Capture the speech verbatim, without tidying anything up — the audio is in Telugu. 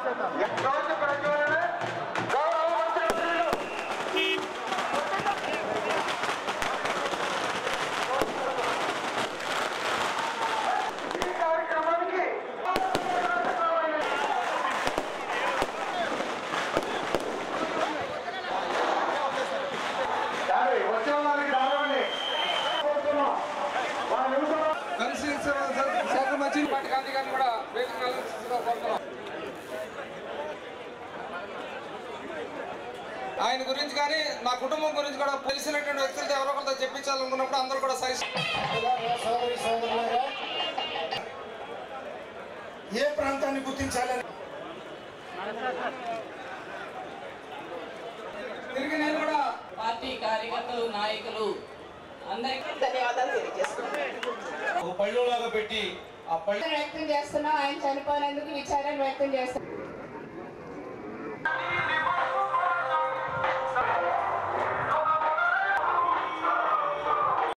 ఆయన గురించి కానీ మా కుటుంబం గురించి కూడా తెలిసినటువంటి వ్యక్తులతో ఎవరో ఒకరితో చెప్పించాలనుకున్నప్పుడు అందరూ కూడా సరి ఏ ప్రాంతాన్ని గుర్తించాలని తిరిగి నేను కూడా పార్టీ కార్యకర్తలు నాయకులు అందరికీ ధన్యవాదాలు తెలియజేస్తున్నాను. పళ్ళులాగా పెట్టి ఆ పళ్ళు వ్యక్తం చేస్తున్నాం. ఆయన చనిపోయినందుకు విచారణ వ్యక్తం చేస్తున్నాం.